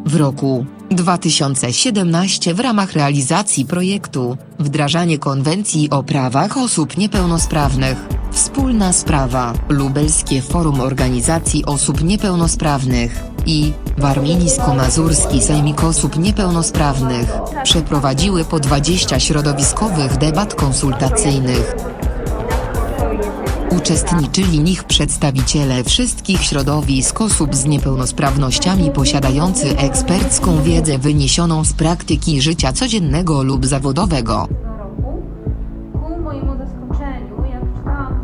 W roku 2017 w ramach realizacji projektu Wdrażanie Konwencji o prawach osób niepełnosprawnych, Wspólna Sprawa, Lubelskie Forum Organizacji Osób Niepełnosprawnych i Warmińsko-Mazurski Sejmik Osób Niepełnosprawnych przeprowadziły po 20 środowiskowych debat konsultacyjnych. Uczestniczyli w nich przedstawiciele wszystkich środowisk osób z niepełnosprawnościami posiadający ekspercką wiedzę wyniesioną z praktyki życia codziennego lub zawodowego. Ku mojemu zaskoczeniu, jak czytałam...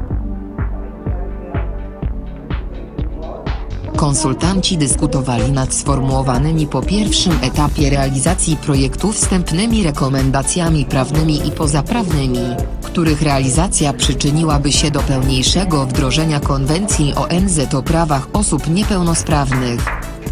Konsultanci dyskutowali nad sformułowanymi po pierwszym etapie realizacji projektu wstępnymi rekomendacjami prawnymi i pozaprawnymi, których realizacja przyczyniłaby się do pełniejszego wdrożenia Konwencji ONZ o prawach osób niepełnosprawnych.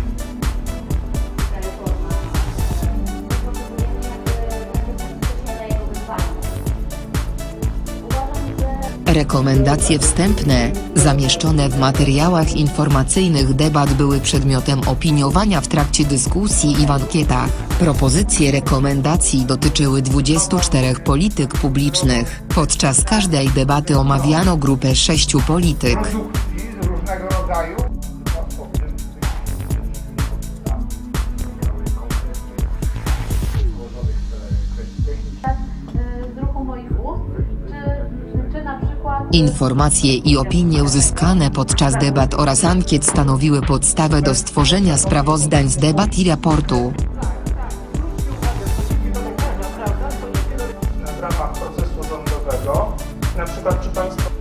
Rekomendacje wstępne, zamieszczone w materiałach informacyjnych debat były przedmiotem opiniowania w trakcie dyskusji i w ankietach. Propozycje rekomendacji dotyczyły 24 polityk publicznych. Podczas każdej debaty omawiano grupę 6 polityk. Informacje i opinie uzyskane podczas debat oraz ankiet stanowiły podstawę do stworzenia sprawozdań z debat i raportu. W ramach procesu rządowego, na przykład czy państwo...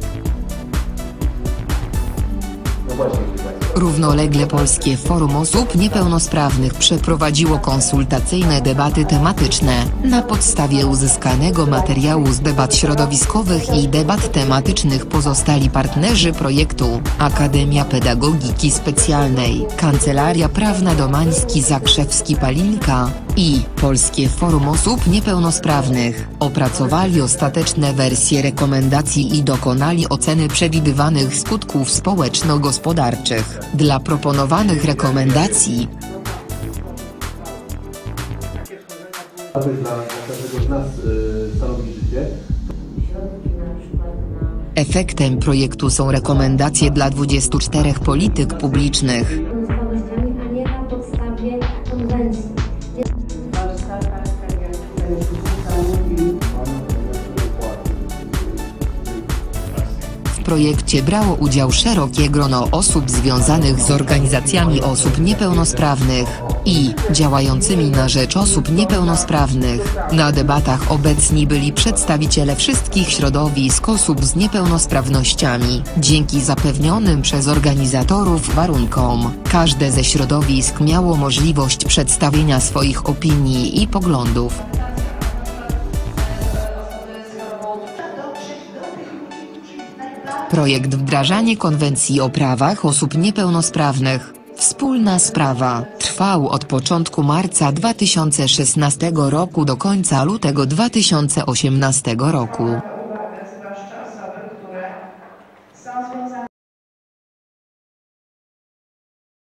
Równolegle Polskie Forum Osób Niepełnosprawnych przeprowadziło konsultacyjne debaty tematyczne, na podstawie uzyskanego materiału z debat środowiskowych i debat tematycznych pozostali partnerzy projektu, Akademia Pedagogiki Specjalnej, Kancelaria Prawna Domański-Zakrzewski-Palinka i Polskie Forum Osób Niepełnosprawnych, opracowali ostateczne wersje rekomendacji i dokonali oceny przewidywanych skutków społeczno-gospodarczych dla proponowanych rekomendacji. Dla każdego z nas stanowi życie. Efektem projektu są rekomendacje dla 24 polityk publicznych. W projekcie brało udział szerokie grono osób związanych z organizacjami osób niepełnosprawnych i działającymi na rzecz osób niepełnosprawnych. Na debatach obecni byli przedstawiciele wszystkich środowisk osób z niepełnosprawnościami. Dzięki zapewnionym przez organizatorów warunkom, każde ze środowisk miało możliwość przedstawienia swoich opinii i poglądów. Projekt Wdrażanie Konwencji o prawach osób niepełnosprawnych, Wspólna Sprawa, trwał od początku marca 2016 roku do końca lutego 2018 roku.